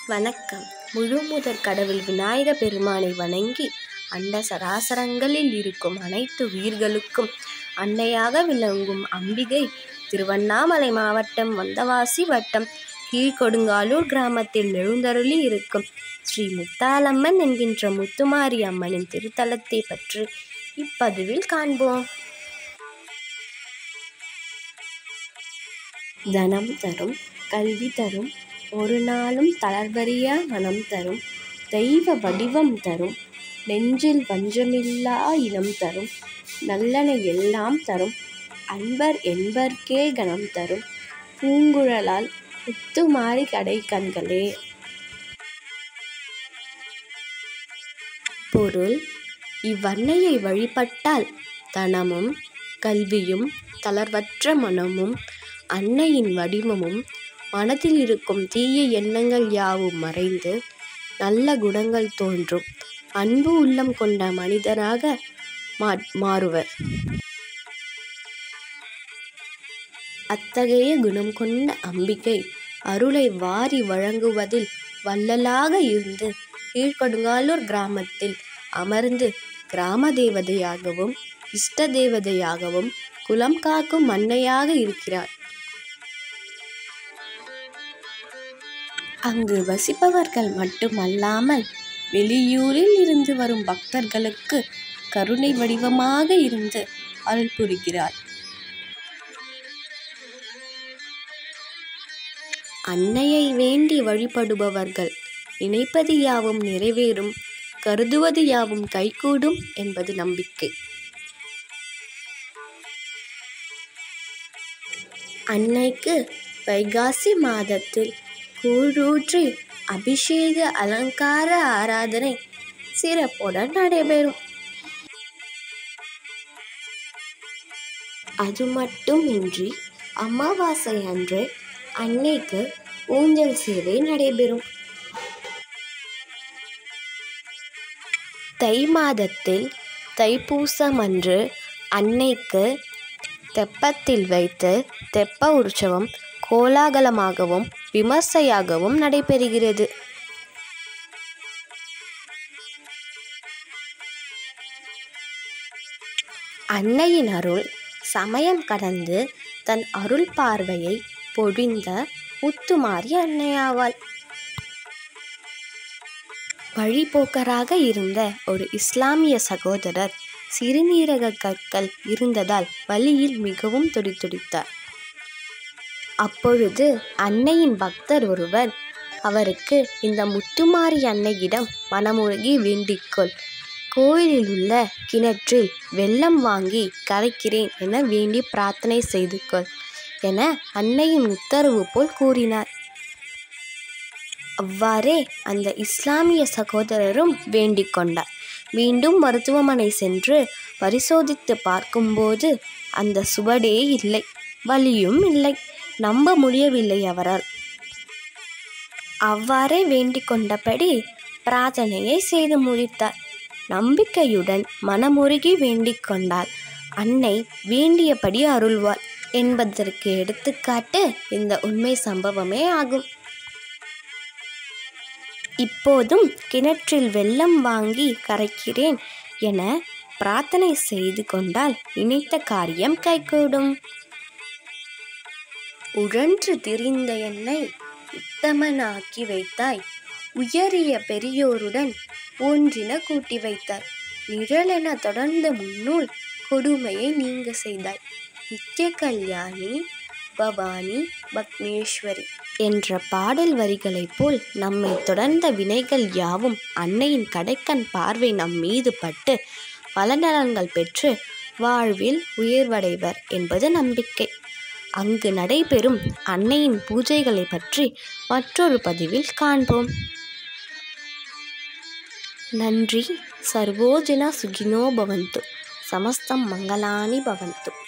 வணக்கம். முழுமுதற் கடவுள் விநாயக பெருமானை வணங்கி அண்ட சராசரங்களில் இருக்கும் அனைத்து உயிர்களுக்கும் அன்னையாக விளங்கும் அம்பிகை திருவண்ணாமலை மாவட்டம் வந்தவாசி வட்டம் கீழ்கொடுங்காலூர் கிராமத்தில் எழுந்தருளி இருக்கும் ஸ்ரீ முத்தாலம்மன் என்கின்ற முத்துமாரி அம்மனின் திருத்தலத்தை பற்றி இப்பதிவில் காண்போம். தனம் தரும், கல்வி தரும், ஒரு நாளும் தளர்வறியா மனம் தரும், தெய்வ வடிவம் தரும், நெஞ்சில் வஞ்சமில்லா இனம் தரும், நல்லன எல்லாம் தரும், அன்பர் என்பர்க்கே கணம் தரும், பூங்குழலால் முத்துமாரி கடை கண்களே. பொருள்: இவ்வன்னையை வழிபட்டால் தனமும் கல்வியும் தளர்வற்ற மனமும் அன்னையின் வடிவமும் மனதில் இருக்கும் தீய எண்ணங்கள் யாவும் மறைந்து நல்ல குணங்கள் தோன்றும் அன்பு உள்ளம் கொண்ட மனிதராக மாறுவர். அத்தகைய குணம் கொண்ட அம்பிகை அருளை வாரி வழங்குவதில் வள்ளலாக இருந்து கீழ்கொடுங்காலூர் கிராமத்தில் அமர்ந்து கிராம தேவதையாகவும் இஷ்ட தேவதையாகவும் குலம் காக்கும் அன்னையாக இருக்கிறார். அங்கு வசிப்பவர்கள் மட்டுமல்லாமல் வெளியூரில் இருந்து வரும் பக்தர்களுக்கு கருணை வடிவமாக இருந்து அருள் புரிகிறார். அன்னையை வேண்டி வழிபடுபவர்கள் நினைப்பது யாவும் நிறைவேறும், கருதுவது யாவும் கைகூடும் என்பது நம்பிக்கை. அன்னைக்கு வைகாசி மாதத்தில் கூழூற்றி அபிஷேக அலங்கார ஆராதனை சிறப்புடன் நடைபெறும். அது மட்டுமின்றி அமாவாசை அன்று அன்னைக்கு ஊஞ்சல் சேவை நடைபெறும். தை மாதத்தில் தைப்பூசம் அன்று அன்னைக்கு தெப்பத்தில் வைத்து தெப்ப உற்சவம் கோலாகலமாகவும் விமர்சையாகவும் நடைபெறுகிறது. அன்னையின் அருள் சமயம் கடந்து தன் அருள் பார்வையை பொழிந்த முத்துமாரி அன்னையாவாள். வழிபோக்கராக இருந்த ஒரு இஸ்லாமிய சகோதரர் சிறுநீரக கற்கள் இருந்ததால் வலியில் மிகவும் துடிதுடித்தார். அப்பொழுது அன்னையின் பக்தர் ஒருவர் அவருக்கு, இந்த முத்துமாரி அன்னையிடம் மனமுருகி வேண்டிக்கொள், கோயிலில் உள்ள கிணற்றில் வெள்ளம் வாங்கி கரைக்கிறேன் என வேண்டி பிரார்த்தனை செய்து கொள் என அன்னையின் உத்தரவு போல் கூறினார். அவ்வாறே அந்த இஸ்லாமிய சகோதரரும் வேண்டிக் கொண்டார். மீண்டும் மருத்துவமனை சென்று பரிசோதித்து பார்க்கும்போது அந்த சுவடே இல்லை, வலியும் இல்லை. நம்ப முடியவில்லை அவரால். அவ்வாறே வேண்டிக் கொண்டபடி பிரார்த்தனையை செய்து முடித்தார். நம்பிக்கையுடன் மனமுருகி வேண்டிக் கொண்டால் அன்னை வேண்டியபடி அருள்வாள் என்பதற்கு எடுத்துக்காட்டு இந்த உண்மை சம்பவமே ஆகும். இப்போதும் கிணற்றில் வெள்ளம் வாங்கி கரைக்கிறேன் என பிரார்த்தனை செய்து கொண்டால் நினைத்த காரியம் கைகூடும். உழன்று திரிந்த என்னை உத்தமனாக்கி வைத்தாய், உயரிய பெரியோருடன் ஒன்றின கூட்டி வைத்தாய், நிழலென தொடர்ந்த முன்னூல் கொடுமையை நீங்க செய்தாய், நித்திய கல்யாணி பவானி பக்னேஸ்வரி என்ற பாடல் வரிகளைப் போல் நம்மை தொடர்ந்த வினைகள் யாவும் அன்னையின் கடைக்கண் பார்வை நம் மீது பட்டு பலநலன்கள் பெற்று வாழ்வில் உயர்வடைவர் என்பது நம்பிக்கை. அங்கு நடைபெறும் அன்னையின் பூஜைகளை பற்றி மற்றொரு பதிவில் காண்போம். நன்றி. சர்வோஜனா சுகினோ பவந்து. சமஸ்தம் மங்களானி பவந்து.